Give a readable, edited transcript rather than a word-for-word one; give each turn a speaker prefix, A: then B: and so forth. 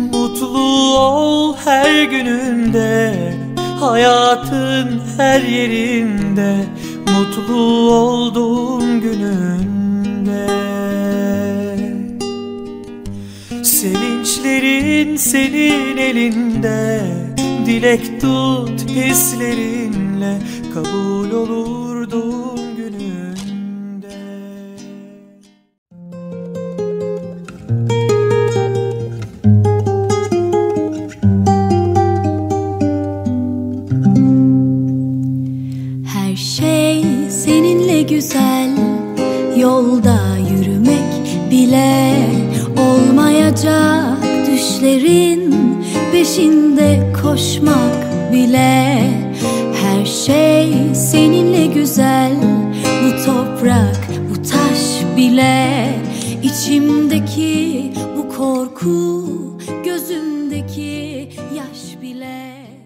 A: Mutlu ol her gününde, hayatın her yerinde. Mutlu ol doğum gününde. Sevinçlerin senin elinde, dilek tut hislerinle. Kabul olur doğum gününde.
B: Her şey seninle güzel, yolda yürümek bile olmayacak. Düşlerin peşinde koşmak bile. Her şey seninle güzel, bu toprak, bu taş bile. İçimdeki bu korku, gözümdeki yaş bile.